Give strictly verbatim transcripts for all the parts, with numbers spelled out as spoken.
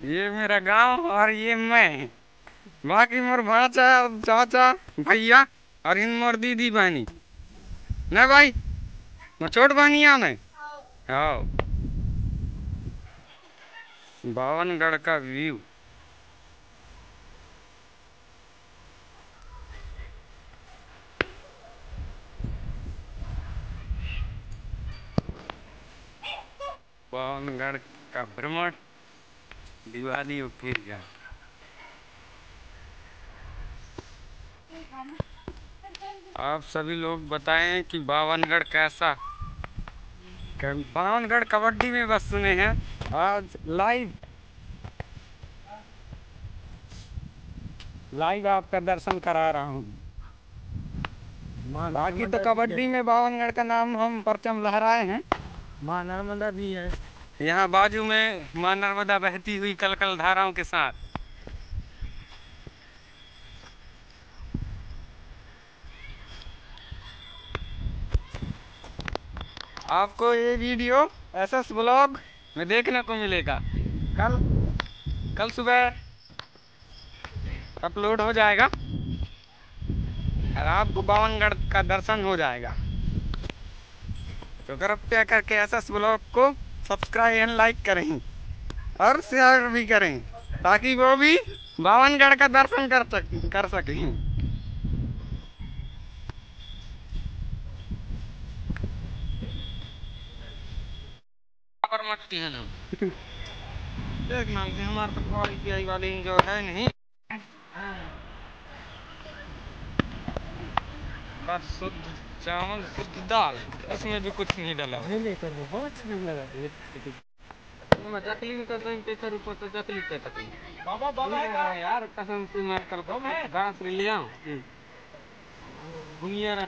ये मेरा गांव और ये मैं। बाकी मोर भाचा चाचा भैया और इन मोर दीदी बहनी न भाई। मैं छोट बहनिया में हाँ। बावनगढ़ का व्यू। बावनगढ़ का भ्रमण दिवाली और फिर गया। आप सभी लोग बताएं कि बावनगढ़ कैसा। बावनगढ़ कबड्डी में बस सुने हैं, आज लाइव लाइव आपका दर्शन करा रहा हूँ। बाकी तो कबड्डी में बावनगढ़ का नाम हम परचम लहराए हैं। माँ नर्मदा भी है यहाँ बाजू में, माँ नर्मदा बहती हुई कल कल धाराओं के साथ। आपको ये वीडियो एस एस ब्लॉग में देखने को मिलेगा। कल कल सुबह अपलोड हो जाएगा और आपको बावनगढ़ का दर्शन हो जाएगा। तो कृपया करके एस एस ब्लॉग को सब्सक्राइब एंड लाइक करें और शेयर भी करें, ताकि वो भी बावनगढ़ का दर्शन कर सक कर सकें। मट्टी है ना देख मांगते हमारे तो क्वालिटी वाली जो है नहीं, बस शुद्ध चावल शुद्ध दाल, इसमें भी कुछ नहीं डाला। जकली का पैसा रुपये तो जकली बाबा बाबा यार कसम से मैं कल घास ले आऊँ घूमिए।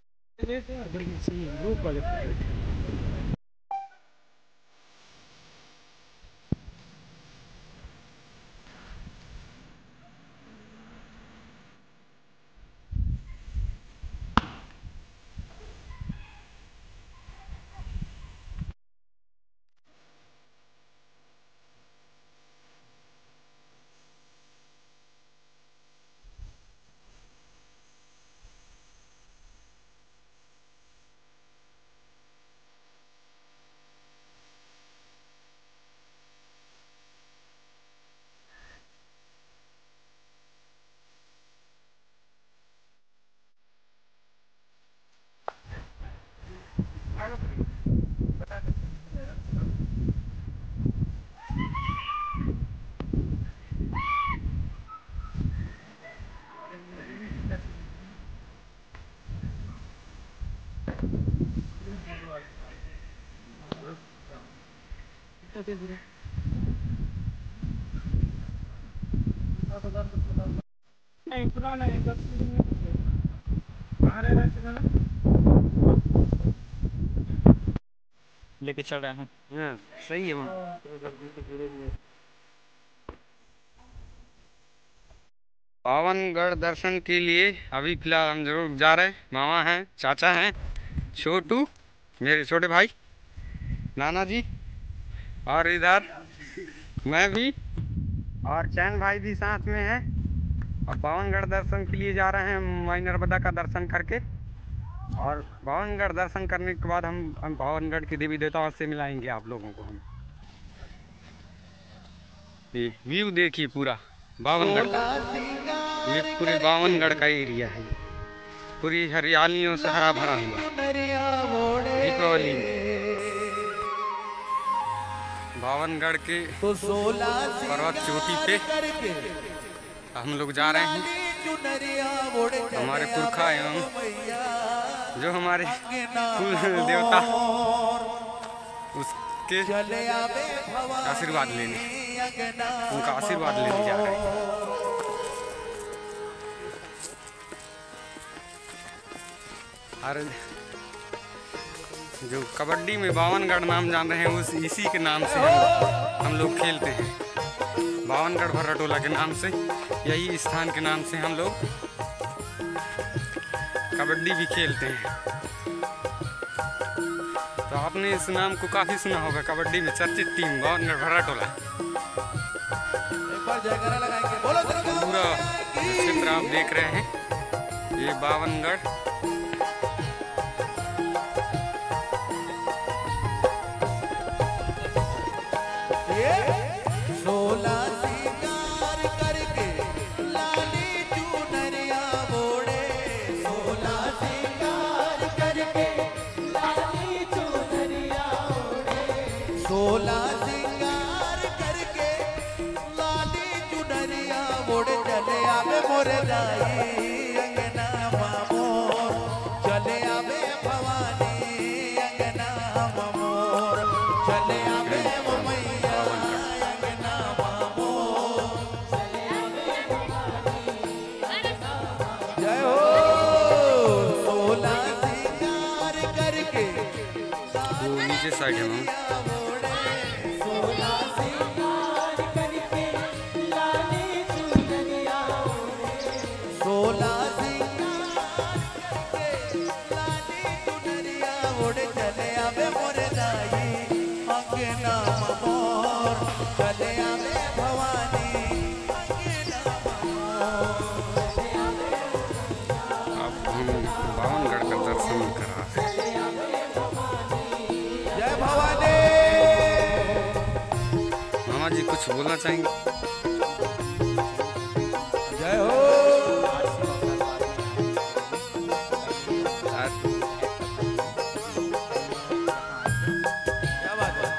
नहीं पुराना है लेके चल रहे हैं। हाँ सही है वहाँ। पावनगढ़ दर्शन के लिए अभी फिलहाल हम जरूर जा रहे हैं। मामा हैं, चाचा हैं, छोटू मेरे छोटे भाई, नाना जी और इधर मैं भी और चैन भाई भी साथ में है। और पावनगढ़ दर्शन के लिए जा रहे हैं, माई नर्मदा का दर्शन करके। और पावनगढ़ दर्शन करने के बाद हम हम पावनगढ़ के देवी देवताओं से मिलाएंगे आप लोगों को। हम ये व्यू देखिए पूरा बावनगढ़ का, ये पूरे बावनगढ़ का एरिया है, पूरी हरियालियों से हरा भरा हुआ। दीपावली बावनगढ़ के पर्वत चोटी पे हम लोग जा रहे हैं। हमारे पुरखा एवं जो हमारे कुल देवता उसके आशीर्वाद लेने, उनका आशीर्वाद लेने जा रहे हैं। और जो कबड्डी में बावनगढ़ नाम जान रहे हैं, उस इसी के नाम से हम, हम लोग खेलते हैं। बावनगढ़ भर्राटोला के नाम से, यही स्थान के नाम से हम लोग कबड्डी भी खेलते हैं। तो आपने इस नाम को काफ़ी सुना होगा, कबड्डी में चर्चित टीम बावनगढ़ भर्राटोला। पूरा चित्र आप देख रहे हैं, ये बावनगढ़। सोला सिंगार करके लाली चुनरिया ओढ़े, सोला सिंगार करके लाली चुनरिया ओढ़े, सोला सिंगार करके लाली चुनरिया ओढ़े, चले आवे मोरे दाई अंगना मामोर, चले आवे भवानी अंगना मामोर, चले आवे वो मैया अंगना मामोर, जय हो। सोला सिंगार करके वो नीचे साइड है मैम। सोला सिंगार करके लाली चुनरिया ओढ़े, सोला सिंगार करके लाली चुनरिया ओढ़े, चले आवे मोरे दाई अंगना मामोर, चले आवे भवानी अंगना मामोर। अब हम बावनगढ़ का दर्शन करा है। जय भवानी। मामा जी कुछ बोलना चाहेंगे? जय हो। आज क्या बात है?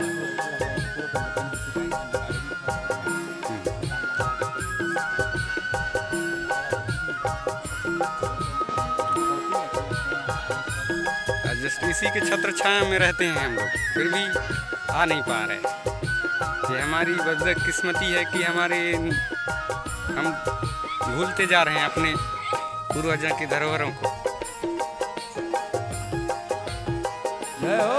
आज जस्ट इसी के छत्र छाया में रहते हैं हम लोग, फिर भी आ नहीं पा रहे। ये हमारी बदकिस्मती है कि हमारे हम भूलते जा रहे हैं अपने पूर्वजों की धरोहरों को। जय हो।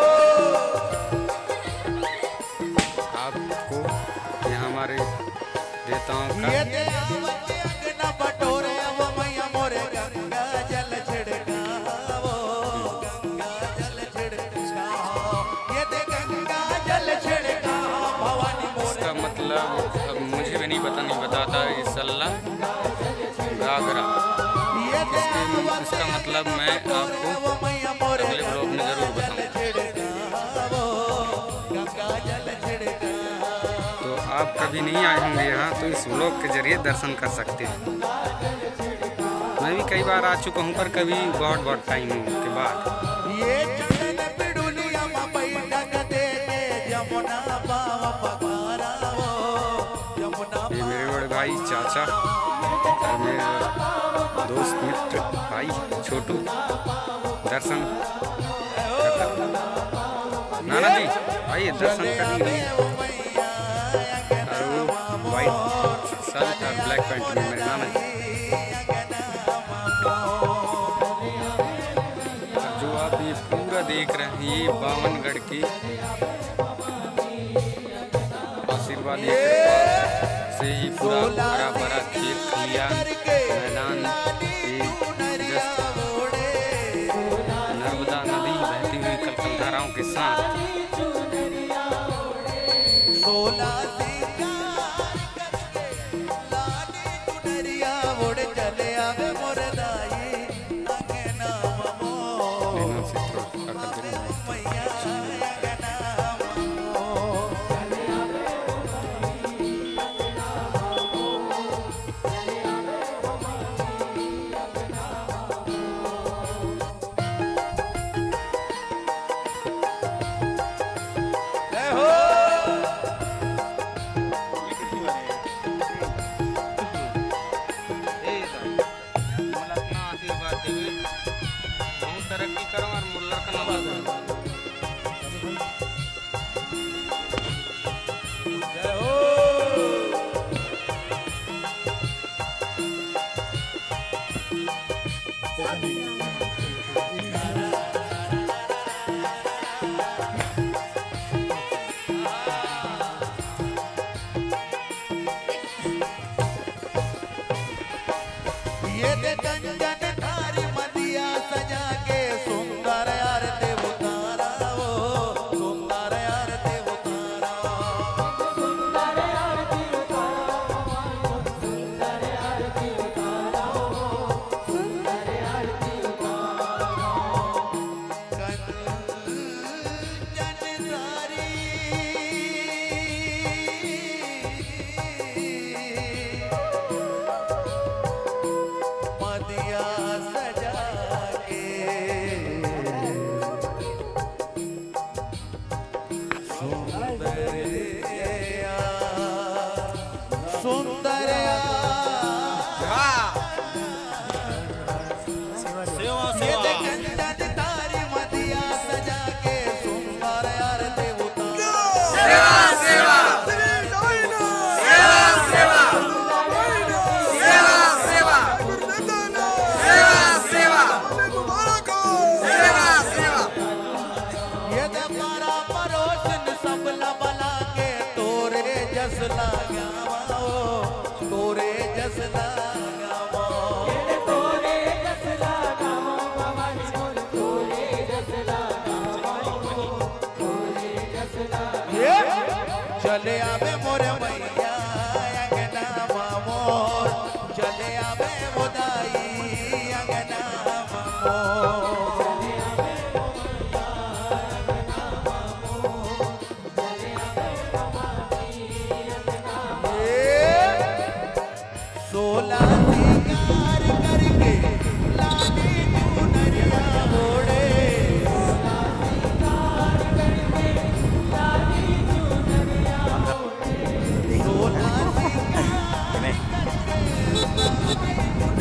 आपको ये हमारे देवताओं का ये ते आवत अंगना बटोरे, अब मैया मोरे गंगा जल छिड़कावो, गंगा जल छिड़काओ, ये ते गंगा जल छिड़काओ भवानी मोरे। इसका मतलब अब मुझे भी नहीं पता नहीं बताता ये सल्ला घाघरा। ये ते इसके आवत इसका मतलब मैं आपको अब मैया मोरे अगले ब्लॉग में जरूर गंगा बताऊंगा। जल छिड़कावो, गंगा जल छिड़काओ। तो आप कभी नहीं आए होंगे यहाँ तो इस ब्लॉग के जरिए दर्शन कर सकते हैं। मैं भी कई बार आ चुका हूँ, पर कभी बहुत बहुत टाइम के बाद। ये चंदन पिडुलिया मा बैठक दे के यमुना पाव पखारावो, यमुना ये मेरे बड़े भाई चाचा और मेरे दोस्त मित्र भाई छोटू दर्शन करता। नाना जी आइए दर्शन करने। और वो वाइट शर्ट और ब्लैक पैंट में मेरे नाना जी। जो आप ये पूरा देख रहे हैं ये बावनगढ़ की आशीर्वाद से ही पूरा हरा भरा खेत खलियान मैदान, ये जस्ट नर्मदा नदी बहती हुई कलकल धाराओं के साथ। सोला सिंगार करके लाली चुनरिया ओढ़े, चले आवे मोरे दाई अंगना मामोर, लेना से थोड़ा कर देना। मैया अंगना मामोर। जय हो। तरक्की करो और मुल्ला का नाम जय हो। ये दे कंगन थारी मदिया सजा के सुंदर आरती उतारा वो, चले आवे मोरे मैया अंगना मोर, चले आवे मोदाई अंगना मोर। सोला सिंगार करके लाली चुनरिया ओढ़े, सोला सिंगार करके लाली